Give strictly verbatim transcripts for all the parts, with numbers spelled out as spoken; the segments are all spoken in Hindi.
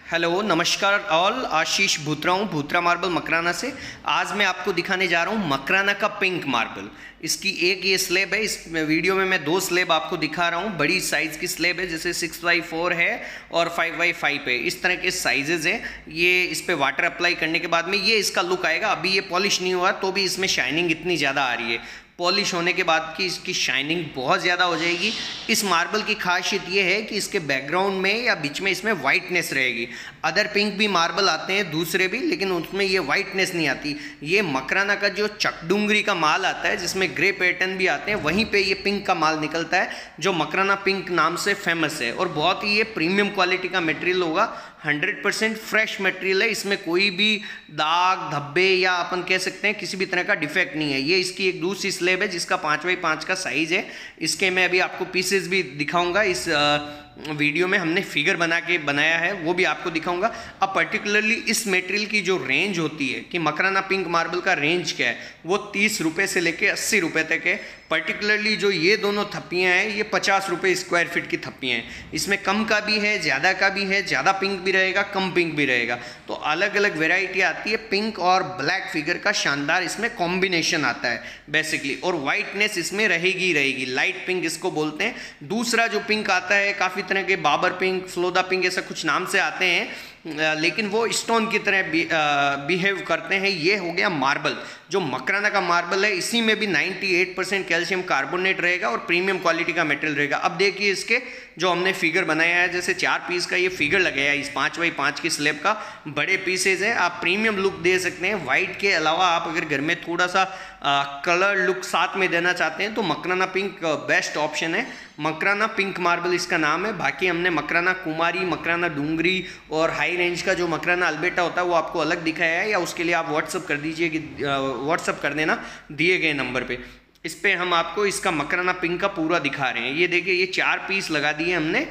हेलो नमस्कार ऑल, आशीष भूतरा हूँ भूतरा मार्बल मकराना से। आज मैं आपको दिखाने जा रहा हूँ मकराना का पिंक मार्बल। इसकी एक ये स्लेब है। इस वीडियो में मैं दो स्लेब आपको दिखा रहा हूँ। बड़ी साइज़ की स्लेब है, जैसे सिक्स बाई फोर है और फाइव बाई फाइव है। इस तरह के साइजेज़ हैं। ये इस पर वाटर अप्लाई करने के बाद में ये इसका लुक आएगा। अभी ये पॉलिश नहीं हुआ तो भी इसमें शाइनिंग इतनी ज़्यादा आ रही है। पॉलिश होने के बाद की इसकी शाइनिंग बहुत ज़्यादा हो जाएगी। इस मार्बल की खासियत ये है कि इसके बैकग्राउंड में या बीच में इसमें वाइटनेस रहेगी। अदर पिंक भी मार्बल आते हैं दूसरे भी, लेकिन उसमें ये वाइटनेस नहीं आती। ये मकराना का जो चकडुंगरी का माल आता है जिसमें ग्रे पैटर्न भी आते हैं, वहीं पे ये पिंक का माल निकलता है जो मकराना पिंक नाम से फेमस है। और बहुत ही ये प्रीमियम क्वालिटी का मटेरियल होगा। हंड्रेड परसेंट फ्रेश मटेरियल है। इसमें कोई भी दाग धब्बे या अपन कह सकते हैं किसी भी तरह का डिफेक्ट नहीं है। ये इसकी एक दूसरी स्लेब है जिसका पाँच बाई पाँच का साइज़ है। इसके मैं अभी आपको पीसेस भी दिखाऊंगा। इस वीडियो में हमने फिगर बना के बनाया है, वो भी आपको दिखाऊंगा। अब पर्टिकुलरली इस मटेरियल की जो रेंज होती है कि मकराना पिंक मार्बल का रेंज क्या है, वो तीस रुपये से लेके अस्सी रुपये तक है। पर्टिकुलरली जो ये दोनों थप्पियाँ हैं ये पचास रुपये स्क्वायर फीट की थप्पियाँ हैं। इसमें कम का भी है, ज़्यादा का भी है, ज़्यादा पिंक भी रहेगा, कम पिंक भी रहेगा। तो अलग अलग वेराइटी आती है। पिंक और ब्लैक फिगर का शानदार इसमें कॉम्बिनेशन आता है बेसिकली। और वाइटनेस इसमें रहेगी रहेगी लाइट पिंक इसको बोलते हैं। दूसरा जो पिंक आता है, काफ़ी तरह के बाबर पिंक, फ्लोदा पिंक, ऐसा कुछ नाम से आते हैं, लेकिन वो स्टोन की तरह बिहेव करते हैं। ये हो गया मार्बल। जो मकराना का मार्बल है इसी में भी अट्ठानवे परसेंट कैल्शियम कार्बोनेट रहेगा और प्रीमियम क्वालिटी का मटेरियल रहेगा। अब देखिए इसके जो हमने फिगर बनाया है, जैसे चार पीस का ये फिगर लगाया है इस पाँच बाई पाँच की स्लेब का। बड़े पीसेज हैं, आप प्रीमियम लुक दे सकते हैं। वाइट के अलावा आप अगर घर में थोड़ा सा आ, कलर लुक साथ में देना चाहते हैं तो मकराना पिंक बेस्ट ऑप्शन है। मकराना पिंक मार्बल इसका नाम है। बाकी हमने मकराना कुमारी, मकराना डूंगरी और हाई रेंज का जो मकराना अल्बेटा होता है वो आपको अलग दिखाया है, या उसके लिए आप व्हाट्सअप कर दीजिए कि व्हाट्सअप कर देना दिए गए नंबर पे। इस पे हम आपको इसका मकराना पिंक का पूरा दिखा रहे हैं। ये देखिए, ये चार पीस लगा दिए हमने।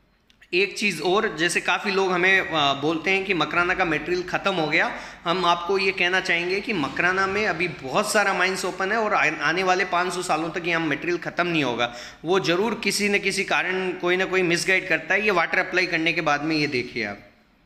एक चीज़ और, जैसे काफ़ी लोग हमें बोलते हैं कि मकराना का मटेरियल ख़त्म हो गया, हम आपको ये कहना चाहेंगे कि मकराना में अभी बहुत सारा माइंस ओपन है और आने वाले पाँच सौ सालों तक ये हम मटेरियल ख़त्म नहीं होगा। वो ज़रूर किसी न किसी कारण कोई ना कोई मिसगाइड करता है। ये वाटर अप्लाई करने के बाद में ये देखिए आप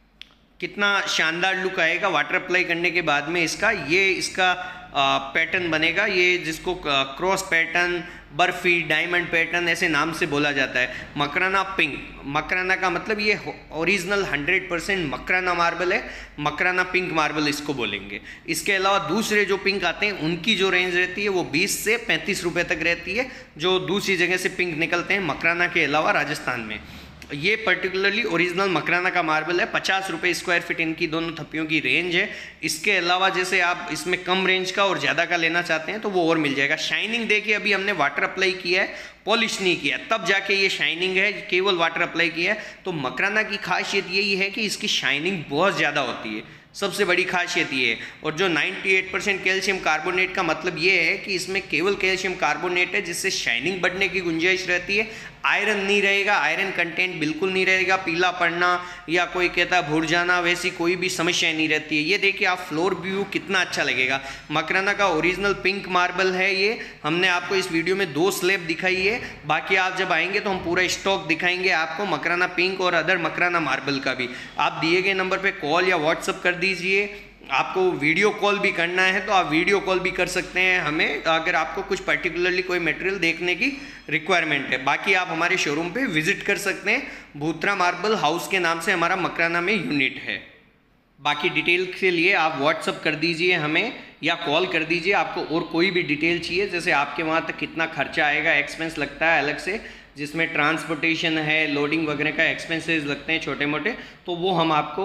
कितना शानदार लुक आएगा वाटर अप्लाई करने के बाद में इसका। ये इसका पैटर्न बनेगा, ये जिसको cross pattern, barfi, diamond pattern ऐसे नाम से बोला जाता है। मकराना पिंक, मकराना का मतलब ये original hundred percent Makrana marble है। मकराना पिंक मार्बल इसको बोलेंगे। इसके अलावा दूसरे जो पिंक आते हैं उनकी जो रेंज रहती है वो बीस से पैंतीस रुपये तक रहती है, जो दूसरी जगह से पिंक निकलते हैं मकराना के अलावा राजस्थान में। ये पर्टिकुलरली ओरिजिनल मकराना का मार्बल है। पचास रुपये स्क्वायर फीट इनकी दोनों थप्पियों की रेंज है। इसके अलावा जैसे आप इसमें कम रेंज का और ज़्यादा का लेना चाहते हैं तो वो और मिल जाएगा। शाइनिंग देखिए, अभी हमने वाटर अप्लाई किया है, पॉलिश नहीं किया, तब जाके ये शाइनिंग है, केवल वाटर अप्लाई किया है। तो मकराना की खासियत यही है कि इसकी शाइनिंग बहुत ज़्यादा होती है, सबसे बड़ी खासियत ये है। और जो अट्ठानवे परसेंट कैल्शियम कार्बोनेट का मतलब ये है कि इसमें केवल कैल्शियम कार्बोनेट है, जिससे शाइनिंग बढ़ने की गुंजाइश रहती है। आयरन नहीं रहेगा, आयरन कंटेंट बिल्कुल नहीं रहेगा। पीला पड़ना या कोई कहता है भूर जाना, वैसी कोई भी समस्या नहीं रहती है। ये देखिए आप फ्लोर व्यू कितना अच्छा लगेगा। मकराना का ओरिजिनल पिंक मार्बल है ये। हमने आपको इस वीडियो में दो स्लेब दिखाई है, बाकी आप जब आएंगे तो हम पूरा स्टॉक दिखाएंगे आपको मकराना पिंक और अदर मकराना मार्बल का भी। आप दिए गए नंबर पर कॉल या व्हाट्सअप कर दीजिए। आपको वीडियो कॉल भी करना है तो आप वीडियो कॉल भी कर सकते हैं हमें, अगर आपको कुछ पर्टिकुलरली कोई मटेरियल देखने की रिक्वायरमेंट है। बाकी आप हमारे शोरूम पे विजिट कर सकते हैं। भूतरा मार्बल हाउस के नाम से हमारा मकराना में यूनिट है। बाकी डिटेल के लिए आप व्हाट्सअप कर दीजिए हमें या कॉल कर दीजिए। आपको और कोई भी डिटेल चाहिए, जैसे आपके वहाँ तक कितना खर्चा आएगा, एक्सपेंस लगता है अलग से, जिसमें ट्रांसपोर्टेशन है, लोडिंग वगैरह का एक्सपेंसेस लगते हैं छोटे मोटे, तो वो हम आपको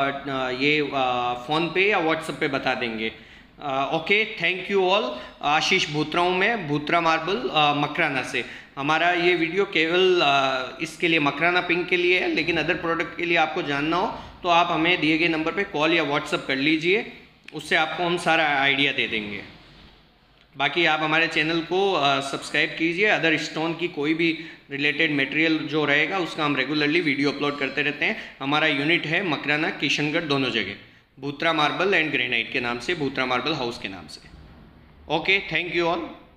आ, ये फ़ोन पे या व्हाट्सएप पे बता देंगे। Okay, thank you all. Ashish Bhutra हूँ मैं, भूतरा मार्बल मकराना से। हमारा ये वीडियो केवल आ, इसके लिए मकराना पिंक के लिए है, लेकिन अदर प्रोडक्ट के लिए आपको जानना हो तो आप हमें दिए गए नंबर पे कॉल या व्हाट्सएप कर लीजिए, उससे आपको हम सारा आइडिया दे देंगे। बाकी आप हमारे चैनल को सब्सक्राइब कीजिए। अदर स्टोन की कोई भी रिलेटेड मटेरियल जो रहेगा उसका हम रेगुलरली वीडियो अपलोड करते रहते हैं। हमारा यूनिट है मकराना, किशनगढ़, दोनों जगह, भूतरा मार्बल एंड ग्रेनाइट के नाम से, भूतरा मार्बल हाउस के नाम से। Okay, thank you all.